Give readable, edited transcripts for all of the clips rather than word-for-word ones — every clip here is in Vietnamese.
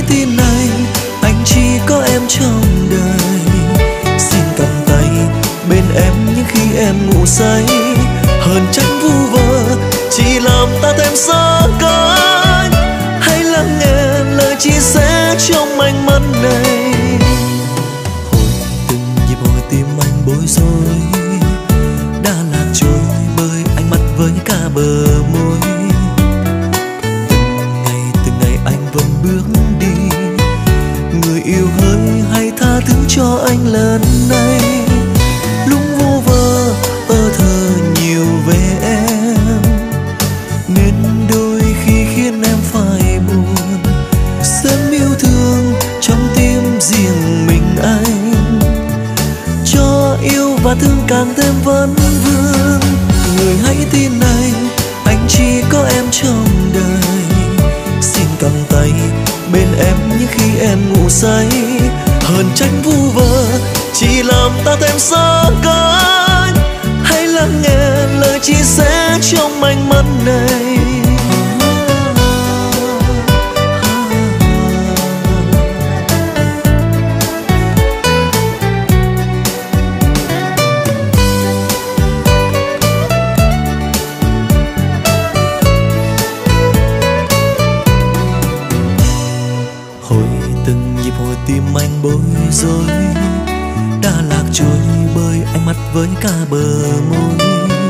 tin anh chỉ có em trong đời. Xin cầm tay bên em những khi em ngủ say, hờn trách vu vơ chỉ làm ta thêm xa cách. Hãy lắng nghe lời chia sẻ trong ánh mắt này. Hồi từng nhịp hồi tim anh bối rối, đã lạc trôi bởi ánh mắt với cả bờ môi. Từng ngày anh vẫn bước đi, người yêu hỡi hãy tha thứ cho anh lần này. Lúc vô vơ thơ nhiều về em, nên đôi khi khiến em phải buồn. Xem yêu thương trong tim riêng mình anh, cho yêu và thương càng thêm vấn vương. Người hãy tin anh chỉ có em trong đời. Xin cầm tay bên em những khi em ngủ say, hờn trách vu vơ chỉ làm ta thêm xa cách. Hãy lắng nghe lời chia sẻ trong ánh mắt này. Hồi tim anh bối rối, đã lạc trôi bởi ánh mắt với cả bờ môi.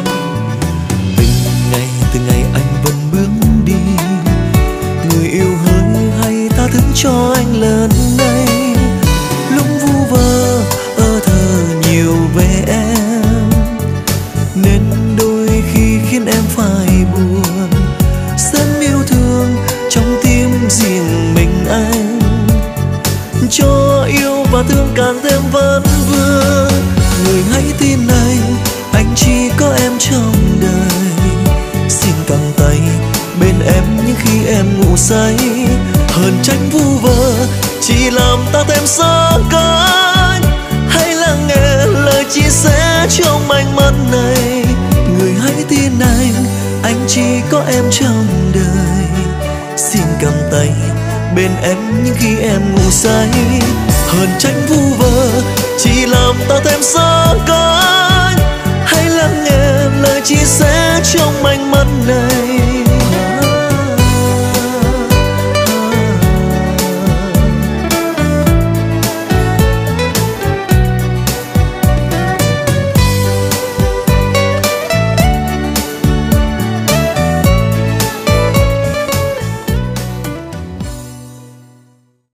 Từng ngày anh vẫn bước đi, người yêu hỡi hãy tha thứ cho anh lần này. Lúc vu vơ thơ nhiều về em, nên đôi khi khiến em phải buồn. Xem yêu thương trong tim riêng mình anh, cho yêu và thương càng thêm vấn vương. Người hãy tin anh chỉ có em trong đời. Xin cầm tay bên em những khi em ngủ say, hờn trách vu vơ chỉ làm ta thêm xa cách. Hãy lắng nghe lời chia sẻ trong ánh mắt này. Người hãy tin anh chỉ có em trong đời. Xin cầm tay bên em những khi em ngủ say, hờn trách vu vơ chỉ làm ta thêm xa cách. Hãy lắng nghe lời chia sẻ trong